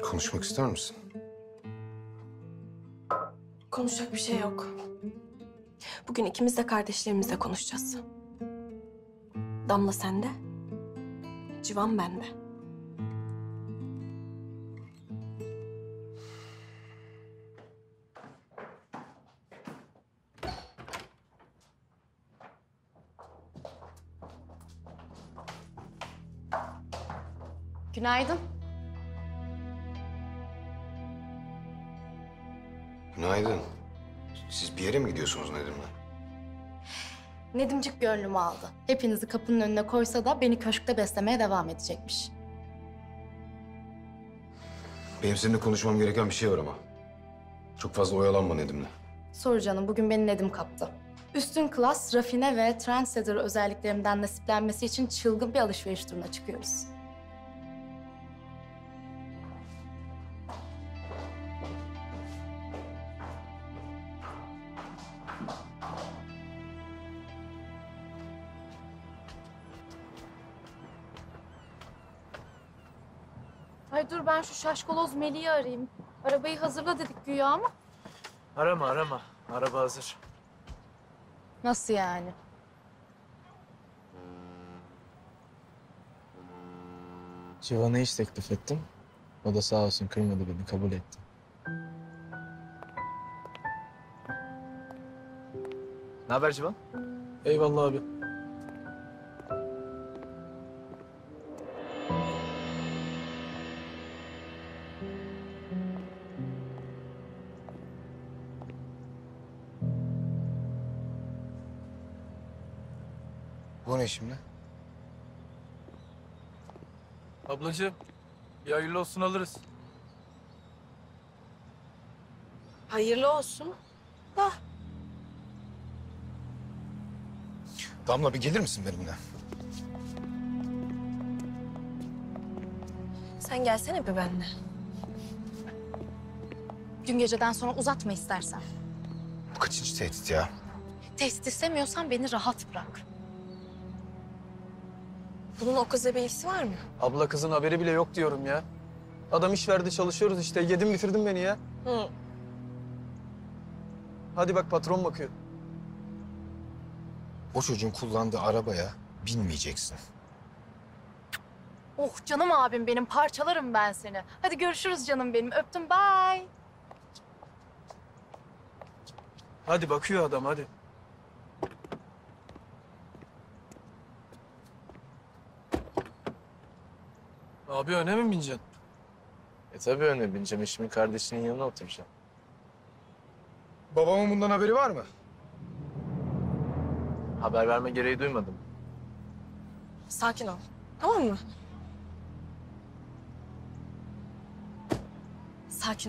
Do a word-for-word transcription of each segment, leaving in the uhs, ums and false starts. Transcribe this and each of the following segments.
Konuşmak ister misin? Konuşacak bir şey yok. Bugün ikimiz de kardeşlerimizle konuşacağız. Damla sende, Civan bende. Günaydın. Günaydın. Siz bir yere mi gidiyorsunuz Nedim'le? Nedimcik gönlümü aldı. Hepinizi kapının önüne koysa da beni köşkte beslemeye devam edecekmiş. Benim seninle konuşmam gereken bir şey var ama. Çok fazla oyalanma Nedim'le. Sor canım, bugün beni Nedim kaptı. Üstün klas, rafine ve trendsetter özelliklerimden nasiplenmesi için çılgın bir alışveriş turuna çıkıyoruz. Ay dur, ben şu şaşkaloz Melih'i arayayım. Arabayı hazırla dedik güya ama. Arama arama. Araba hazır. Nasıl yani? Civan'a iş teklif ettim. O da sağ olsun kırmadı beni, kabul etti. Ne haber Civan? Eyvallah abi. Bu ne şimdi? Ablacığım, bir hayırlı olsun alırız. Hayırlı olsun. Da. Damla bir gelir misin benimle? Sen gelsene bir benimle. Dün geceden sonra uzatma istersen. Bu kaçıncı tehdit ya? Tehdit istemiyorsan beni rahat bırak. Bunun o kızla bir ilgisi var mı? Abla kızın haberi bile yok diyorum ya. Adam iş verdi, çalışıyoruz işte. Yedin bitirdin beni ya. Hı. Hadi bak, patron bakıyor. O çocuğun kullandığı arabaya binmeyeceksin. Oh canım abim benim, parçalarım ben seni. Hadi görüşürüz canım benim, öptüm, bye. Hadi bakıyor adam, hadi. Abi öne mi bineceksin? E tabii öne bineceğim. Eşimin kardeşinin yanına oturacağım. Babamın bundan haberi var mı? Haber verme gereği duymadım. Sakin ol. Tamam mı? Sakin ol.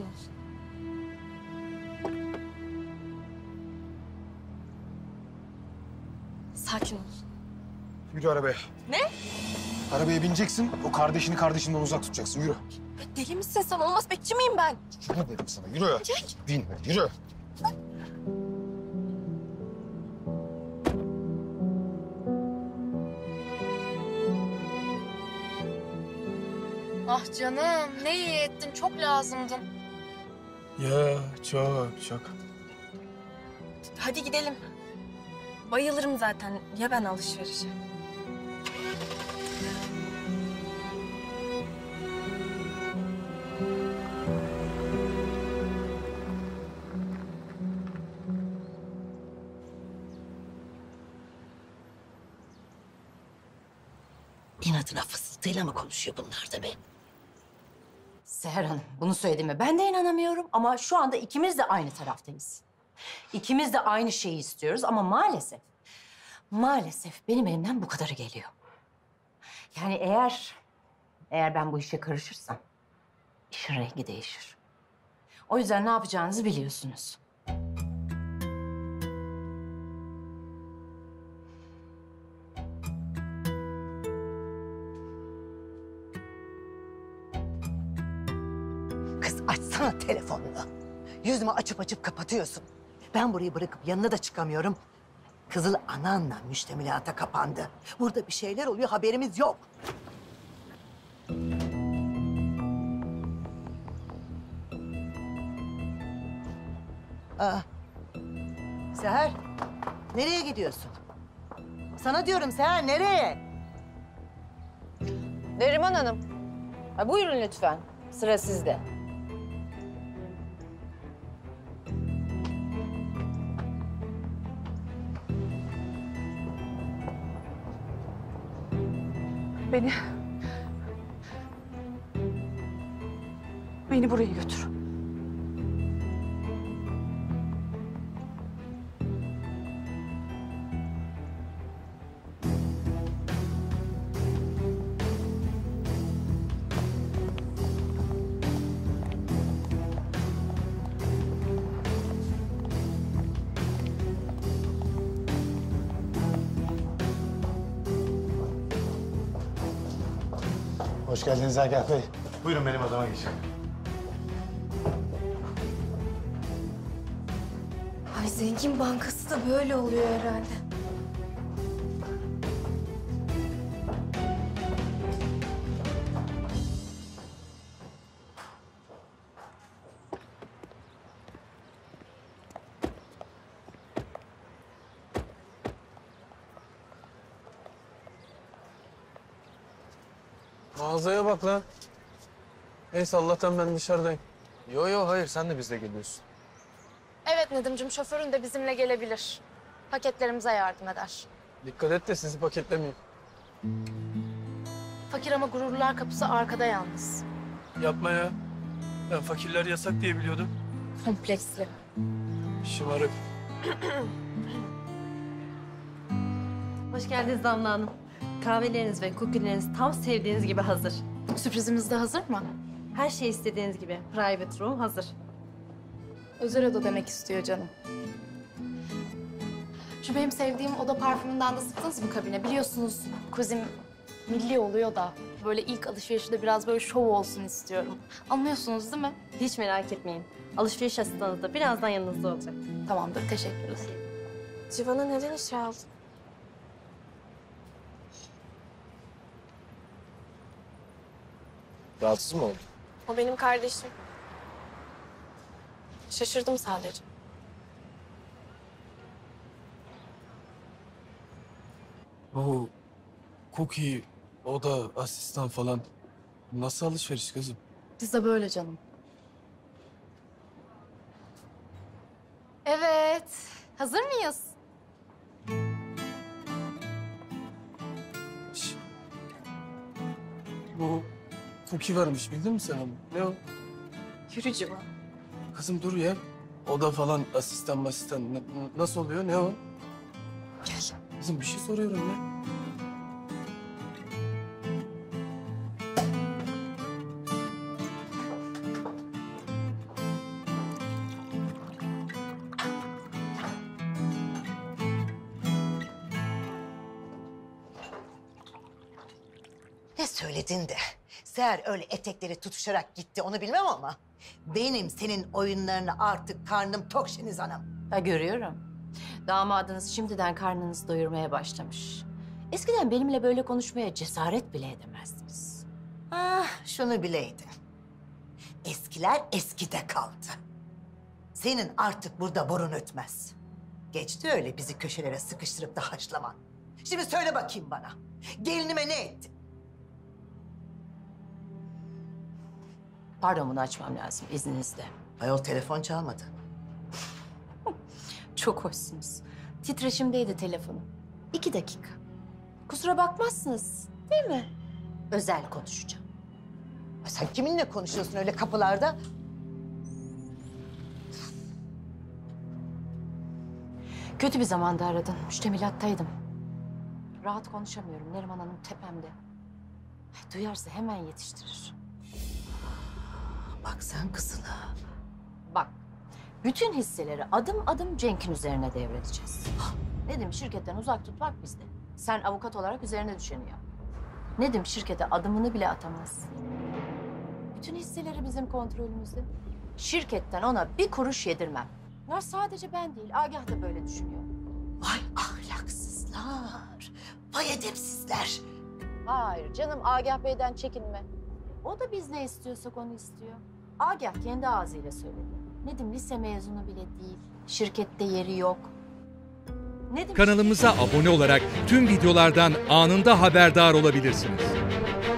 Sakin ol. Yürü arabaya. Ne? Arabaya bineceksin, o kardeşini kardeşinden uzak tutacaksın. Yürü. Ya deli misin sen? Olmaz, bekçi miyim ben? Yürü dedim sana, yürü. Cenk. Bin, yürü. Ah canım, ne iyi ettin, çok lazımdın. Ya çok çok. Hadi gidelim. Bayılırım zaten. Ya ben alışverişe? İnadına fısıltıyla mı konuşuyor bunlar da be? Seher Hanım, bunu söylediğime ben de inanamıyorum ama şu anda ikimiz de aynı taraftayız. İkimiz de aynı şeyi istiyoruz ama maalesef, maalesef benim elimden bu kadarı geliyor. Yani eğer, eğer ben bu işe karışırsam işin rengi değişir. O yüzden ne yapacağınızı biliyorsunuz. Kız açsana telefonunu. Yüzümü açıp açıp kapatıyorsun. Ben burayı bırakıp yanına da çıkamıyorum. Kızıl ananla müştemilata kapandı. Burada bir şeyler oluyor, haberimiz yok. Aa. Seher, nereye gidiyorsun? Sana diyorum Seher, nereye? Neriman Hanım. Ha, buyurun lütfen. Sıra sizde. Beni... Beni buraya götür. Hoş geldiniz Agah Bey. Buyurun benim odama geçin. Ay zengin bankası da böyle oluyor herhalde. Mağazaya bak lan. Neyse Allah'tan ben dışarıdayım. Yo yo hayır sen de bizle geliyorsun. Evet Nedim'cim, şoförün de bizimle gelebilir. Paketlerimize yardım eder. Dikkat et de sizi paketlemeyeyim. Fakir ama gururlular kapısı arkada yalnız. Yapma ya. Ben fakirler yasak diye biliyordum. Kompleksli. Şımarık. Hoş geldiniz Damla Hanım. Kahveleriniz ve kukileriniz tam sevdiğiniz gibi hazır. Sürprizimiz de hazır mı? Her şey istediğiniz gibi. Private room hazır. Özel oda demek istiyor canım. Şu benim sevdiğim oda parfümünden de sıktınız mı kabine? Biliyorsunuz kuzim milli oluyor da böyle ilk alışverişte biraz böyle şov olsun istiyorum. Anlıyorsunuz değil mi? Hiç merak etmeyin. Alışveriş asistanınız da birazdan yanınızda olacak. Tamamdır, teşekkürler. Civan'a neden işe aldın? Rahatsız mı oldun? O benim kardeşim. Şaşırdım sadece. Oo, cookie, oda, asistan falan. Nasıl alışveriş kızım? Biz de böyle canım. Evet, hazır mıyız? Şş. Bu cookie varmış bildin mi sen onu? Ne o? Yürü Civan. Kızım dur ya. Oda falan asistan masistan na- na- nasıl oluyor ne o? Gel. Kızım bir şey soruyorum ya. Ne söyledin de Seher öyle etekleri tutuşarak gitti onu bilmem ama benim senin oyunlarını artık karnım tok Şeniz Hanım. Ha, görüyorum. Damadınız şimdiden karnınızı doyurmaya başlamış. Eskiden benimle böyle konuşmaya cesaret bile edemezdiniz. Ah şunu bileydin. Eskiler eskide kaldı. Senin artık burada borun ötmez. Geçti öyle bizi köşelere sıkıştırıp da haşlaman. Şimdi söyle bakayım bana. Gelinime ne ettin? Pardon, bunu açmam lazım izninizle. Ayol telefon çalmadı. Çok hoşsunuz. Titreşimdeydi telefonum. İki dakika. Kusura bakmazsınız değil mi? Özel konuşacağım. Ya sen kiminle konuşuyorsun öyle kapılarda? Kötü bir zamanda aradın. Müştemilattaydım. Rahat konuşamıyorum. Neriman Hanım tepemde. Duyarsa hemen yetiştirir. Bak sen kızına. Bak, bütün hisseleri adım adım Cenk'in üzerine devredeceğiz. Nedim şirketten uzak tutmak bizde. Sen avukat olarak üzerine düşeni yap. Nedim şirkete adımını bile atamaz. Bütün hisseleri bizim kontrolümüzde. Şirketten ona bir kuruş yedirmem. Ya sadece ben değil, Agah da böyle düşünüyor. Vay ahlaksızlar. Vay edepsizler. Hayır canım, Agah Bey'den çekinme. O da biz ne istiyorsak onu istiyor. Agah kendi ağzıyla söyledi. Nedim lise mezunu bile değil. Şirkette yeri yok. Nedim Kanalımıza abone olarak tüm videolardan anında haberdar olabilirsiniz.